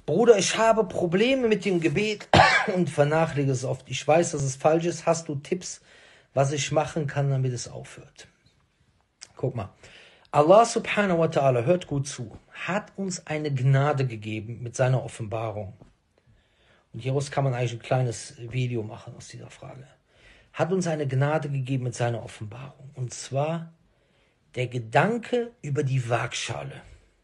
Bruder, ich habe Probleme mit dem Gebet und vernachlässige es oft. Ich weiß, dass es falsch ist. Hast du Tipps, was ich machen kann, damit es aufhört? Guck mal. Allah subhanahu wa ta'ala, hört gut zu, hat uns eine Gnade gegeben mit seiner Offenbarung. Und hieraus kann man eigentlich ein kleines Video machen aus dieser Frage. Hat uns eine Gnade gegeben mit seiner Offenbarung. Und zwar der Gedanke über die Waagschale.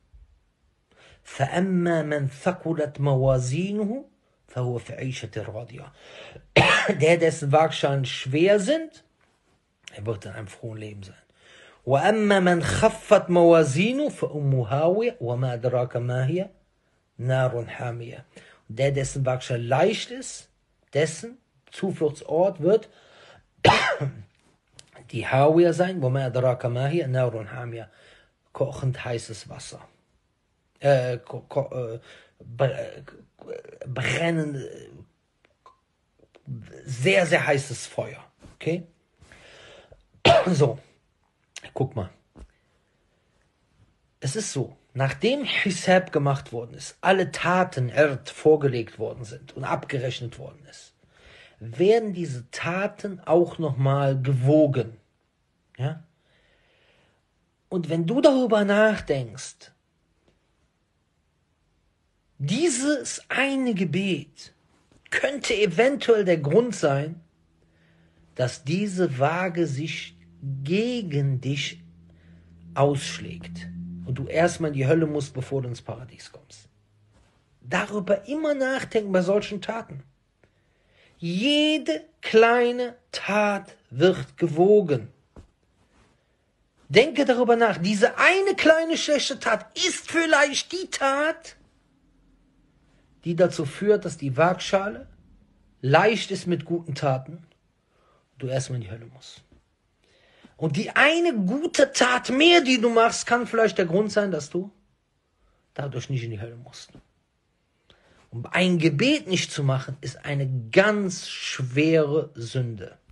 فَأَمَّا مَنْ ثَقُلَتْ مَوَازِينُهُ فَهُوَ فِي عِيشَةٍ رَاضِيَةٍ. Der, dessen Waagschalen schwer sind, er wird in einem frohen Leben sein. وَأَمَّا مَنْ خَفَّتْ مَوَازِينُهُ فَأُمُّهُ هَاوِيَةٌ وَمَا أَدْرَاكَ مَا هِيَ نَارٌ حَامِيَةٌ. Der, dessen Waagschale leicht ist, dessen Zufluchtsort wird die Hawiyah sein, وَمَا أَدْرَاكَ مَا هِيَ نَارٌ حَامِيَةٌ. Kochend heißes Wasser. Brennend, sehr, sehr heißes Feuer. Okay? So, guck mal. Es ist so, nachdem Hisab gemacht worden ist, alle Taten vorgelegt worden sind und abgerechnet worden ist, werden diese Taten auch nochmal gewogen. Ja? Und wenn du darüber nachdenkst, dieses eine Gebet könnte eventuell der Grund sein, dass diese Waage sich gegen dich ausschlägt und du erstmal in die Hölle musst, bevor du ins Paradies kommst. Darüber immer nachdenken bei solchen Taten. Jede kleine Tat wird gewogen. Denke darüber nach, diese eine kleine schlechte Tat ist vielleicht die Tat, die dazu führt, dass die Waagschale leicht ist mit guten Taten und du erstmal in die Hölle musst. Und die eine gute Tat mehr, die du machst, kann vielleicht der Grund sein, dass du dadurch nicht in die Hölle musst. Und ein Gebet nicht zu machen, ist eine ganz schwere Sünde.